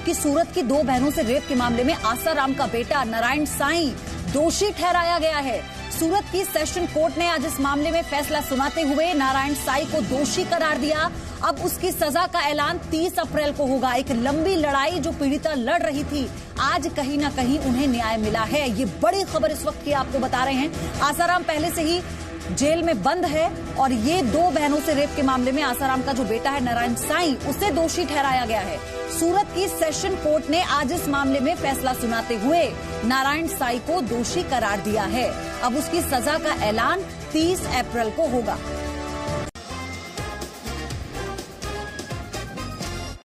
कि सूरत की 2 बहनों से रेप के मामले में आसाराम का बेटा नारायण साई दोषी ठहराया गया है। सूरत की सेशन कोर्ट ने आज इस मामले में फैसला सुनाते हुए नारायण साई को दोषी करार दिया। अब उसकी सजा का ऐलान 30 अप्रैल को होगा। एक लंबी लड़ाई जो पीड़िता लड़ रही थी, आज कहीं ना कहीं उन्हें न्याय मिला है। ये बड़ी खबर इस वक्त की आपको बता रहे हैं। आसाराम पहले से ही जेल में बंद है और ये 2 बहनों से रेप के मामले में आसाराम का जो बेटा है नारायण साई, उसे दोषी ठहराया गया है। सूरत की सेशन कोर्ट ने आज इस मामले में फैसला सुनाते हुए नारायण साई को दोषी करार दिया है। अब उसकी सजा का ऐलान 30 अप्रैल को होगा।